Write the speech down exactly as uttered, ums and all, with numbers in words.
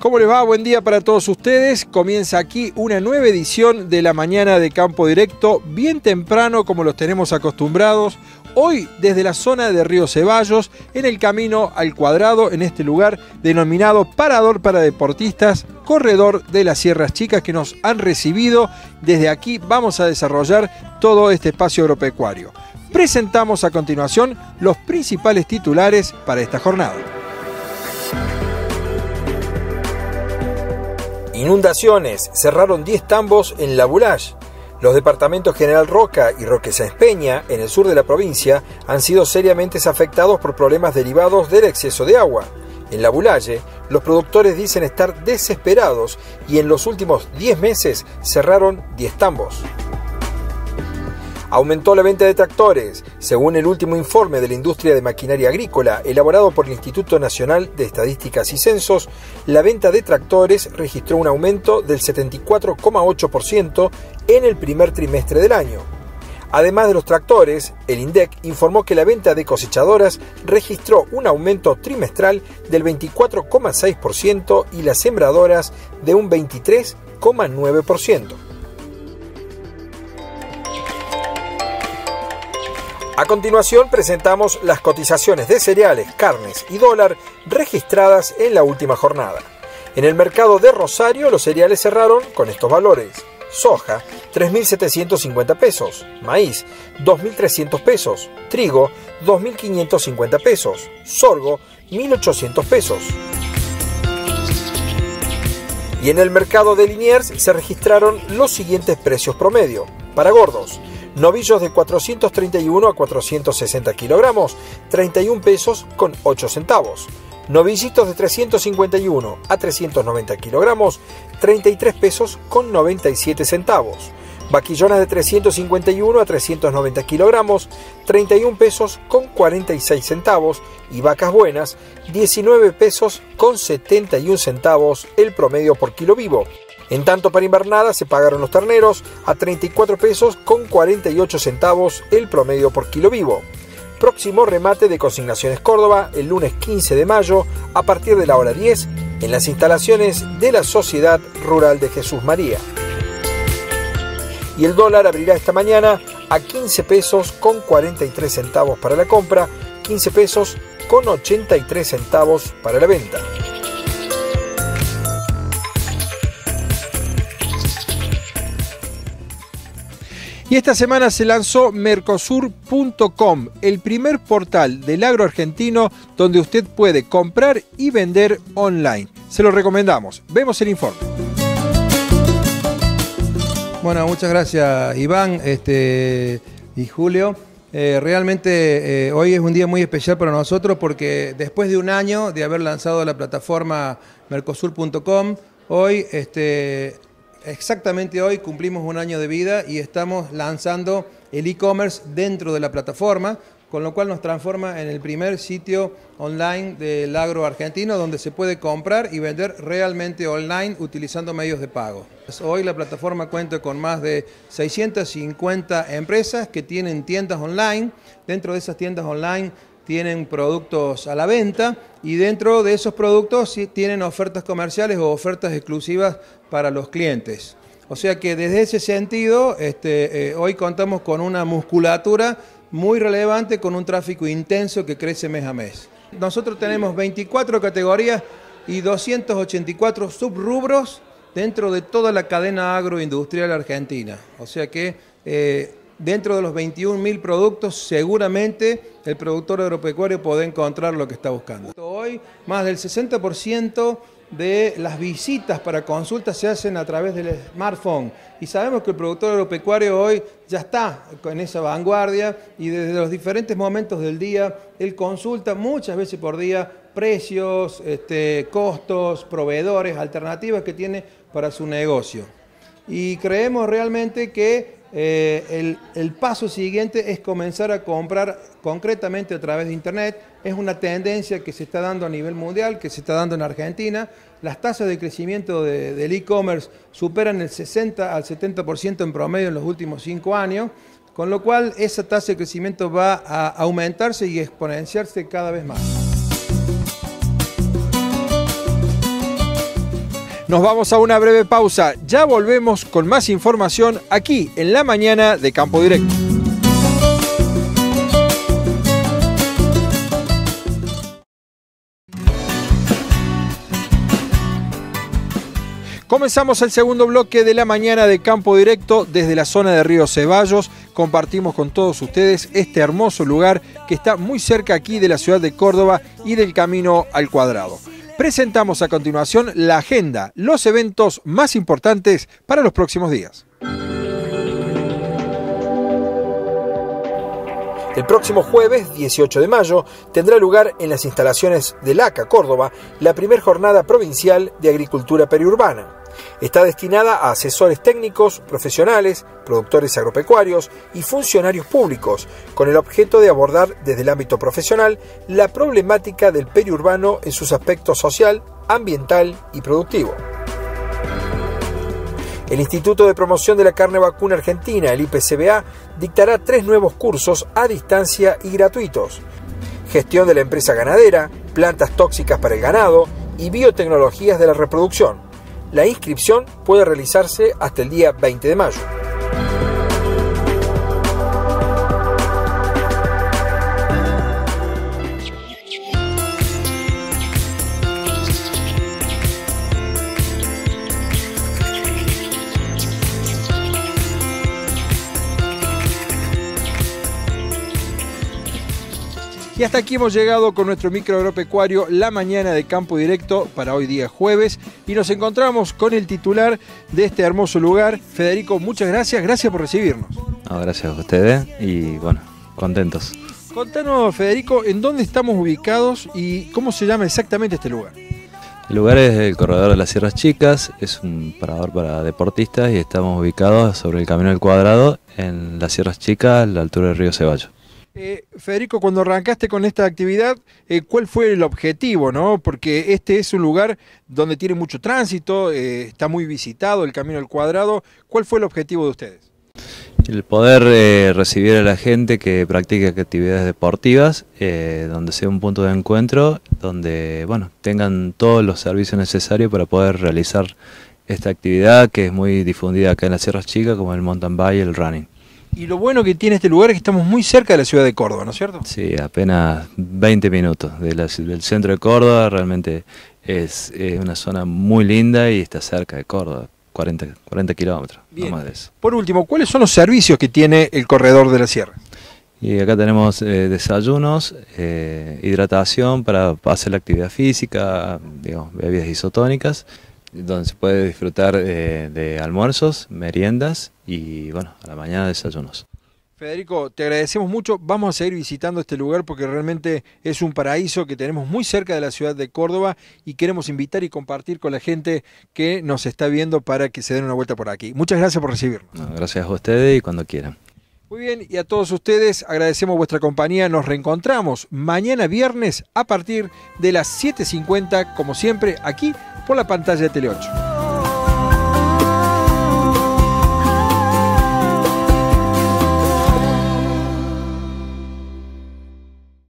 ¿Cómo les va? Buen día para todos ustedes. Comienza aquí una nueva edición de la mañana de Campo Directo, bien temprano como los tenemos acostumbrados. Hoy desde la zona de Río Ceballos, en el camino al Cuadrado, en este lugar denominado Parador para Deportistas, corredor de las Sierras Chicas, que nos han recibido. Desde aquí vamos a desarrollar todo este espacio agropecuario. Presentamos a continuación los principales titulares para esta jornada. Inundaciones, cerraron diez tambos en La Bulache. Los departamentos General Roca y Roque Sáenz Peña, en el sur de la provincia, han sido seriamente afectados por problemas derivados del exceso de agua. En La Bulache, los productores dicen estar desesperados y en los últimos diez meses cerraron diez tambos. Aumentó la venta de tractores. Según el último informe de la industria de maquinaria agrícola, elaborado por el Instituto Nacional de Estadísticas y Censos, la venta de tractores registró un aumento del setenta y cuatro coma ocho por ciento en el primer trimestre del año. Además de los tractores, el INDEC informó que la venta de cosechadoras registró un aumento trimestral del veinticuatro coma seis por ciento y las sembradoras de un veintitrés coma nueve por ciento. A continuación presentamos las cotizaciones de cereales, carnes y dólar registradas en la última jornada. En el mercado de Rosario los cereales cerraron con estos valores: soja tres mil setecientos cincuenta pesos, maíz dos mil trescientos pesos, trigo dos mil quinientos cincuenta pesos, sorgo mil ochocientos pesos. Y en el mercado de Liniers se registraron los siguientes precios promedio. Para gordos: novillos de cuatrocientos treinta y uno a cuatrocientos sesenta kilogramos, treinta y un pesos con ocho centavos. Novillitos de trescientos cincuenta y uno a trescientos noventa kilogramos, treinta y tres pesos con noventa y siete centavos. Vaquillonas de trescientos cincuenta y uno a trescientos noventa kilogramos, treinta y un pesos con cuarenta y seis centavos. Y vacas buenas, diecinueve pesos con setenta y un centavos el promedio por kilo vivo. En tanto, para invernada se pagaron los terneros a treinta y cuatro pesos con cuarenta y ocho centavos el promedio por kilo vivo. Próximo remate de Consignaciones Córdoba el lunes quince de mayo a partir de la hora diez en las instalaciones de la Sociedad Rural de Jesús María. Y el dólar abrirá esta mañana a quince pesos con cuarenta y tres centavos para la compra, quince pesos con ochenta y tres centavos para la venta. Y esta semana se lanzó Mercosur punto com, el primer portal del agro argentino donde usted puede comprar y vender online. Se lo recomendamos. Vemos el informe. Bueno, muchas gracias Iván este, y Julio. Eh, realmente eh, hoy es un día muy especial para nosotros porque después de un año de haber lanzado la plataforma Mercosur punto com, hoy... Este, Exactamente hoy cumplimos un año de vida y estamos lanzando el e-commerce dentro de la plataforma, con lo cual nos transforma en el primer sitio online del agro argentino donde se puede comprar y vender realmente online utilizando medios de pago. Hoy la plataforma cuenta con más de seiscientas cincuenta empresas que tienen tiendas online. Dentro de esas tiendas online tienen productos a la venta y dentro de esos productos sí tienen ofertas comerciales o ofertas exclusivas para los clientes. O sea que desde ese sentido, este, eh, hoy contamos con una musculatura muy relevante, con un tráfico intenso que crece mes a mes. Nosotros tenemos veinticuatro categorías y doscientos ochenta y cuatro subrubros dentro de toda la cadena agroindustrial argentina. O sea que eh, dentro de los veintiún mil productos, seguramente el productor agropecuario puede encontrar lo que está buscando. Hoy, más del sesenta por ciento de las visitas para consultas se hacen a través del smartphone. Y sabemos que el productor agropecuario hoy ya está en esa vanguardia y desde los diferentes momentos del día, él consulta muchas veces por día precios, este, costos, proveedores, alternativas que tiene para su negocio. Y creemos realmente que Eh, el, el paso siguiente es comenzar a comprar concretamente a través de Internet. Es una tendencia que se está dando a nivel mundial, que se está dando en Argentina. Las tasas de crecimiento de, del e-commerce superan el sesenta al setenta por ciento en promedio en los últimos cinco años, con lo cual esa tasa de crecimiento va a aumentarse y exponenciarse cada vez más. Nos vamos a una breve pausa. Ya volvemos con más información aquí en la mañana de Campo Directo. Comenzamos el segundo bloque de la mañana de Campo Directo desde la zona de Río Ceballos. Compartimos con todos ustedes este hermoso lugar que está muy cerca aquí de la ciudad de Córdoba y del Camino al Cuadrado. Presentamos a continuación la agenda, los eventos más importantes para los próximos días. El próximo jueves, dieciocho de mayo, tendrá lugar en las instalaciones del A C A Córdoba la primera jornada provincial de agricultura periurbana. Está destinada a asesores técnicos, profesionales, productores agropecuarios y funcionarios públicos, con el objeto de abordar desde el ámbito profesional la problemática del periurbano en sus aspectos social, ambiental y productivo. El Instituto de Promoción de la Carne Vacuna Argentina, el I P C B A, dictará tres nuevos cursos a distancia y gratuitos: gestión de la empresa ganadera, plantas tóxicas para el ganado y biotecnologías de la reproducción. La inscripción puede realizarse hasta el día veinte de mayo. Y hasta aquí hemos llegado con nuestro micro agropecuario La Mañana de Campo Directo para hoy día jueves, y nos encontramos con el titular de este hermoso lugar. Federico, muchas gracias, gracias por recibirnos. No, gracias a ustedes y bueno, contentos. Contanos, Federico, ¿en dónde estamos ubicados y cómo se llama exactamente este lugar? El lugar es el Corredor de las Sierras Chicas, es un parador para deportistas y estamos ubicados sobre el Camino al Cuadrado en las Sierras Chicas, a la altura del río Ceballos. Eh, Federico, cuando arrancaste con esta actividad, eh, ¿cuál fue el objetivo, no? Porque este es un lugar donde tiene mucho tránsito, eh, está muy visitado el Camino al Cuadrado. ¿Cuál fue el objetivo de ustedes? El poder eh, recibir a la gente que practique actividades deportivas, eh, donde sea un punto de encuentro, donde bueno, tengan todos los servicios necesarios para poder realizar esta actividad que es muy difundida acá en las Sierras Chicas, como el mountain bike y el running. Y lo bueno que tiene este lugar es que estamos muy cerca de la ciudad de Córdoba, ¿no es cierto? Sí, apenas veinte minutos de la, del centro de Córdoba. Realmente es, es una zona muy linda y está cerca de Córdoba, cuarenta, cuarenta kilómetros, no más de eso. Por último, ¿cuáles son los servicios que tiene el Corredor de la Sierra? Y acá tenemos eh, desayunos, eh, hidratación para hacer la actividad física, digamos, bebidas isotónicas, donde se puede disfrutar eh, de almuerzos, meriendas y bueno, a la mañana desayunos. Federico, te agradecemos mucho. Vamos a seguir visitando este lugar porque realmente es un paraíso que tenemos muy cerca de la ciudad de Córdoba y queremos invitar y compartir con la gente que nos está viendo para que se den una vuelta por aquí. Muchas gracias por recibirnos. No, gracias a ustedes y cuando quieran. Muy bien, y a todos ustedes agradecemos vuestra compañía. Nos reencontramos mañana viernes a partir de las siete cincuenta, como siempre, aquí por la pantalla de Tele ocho.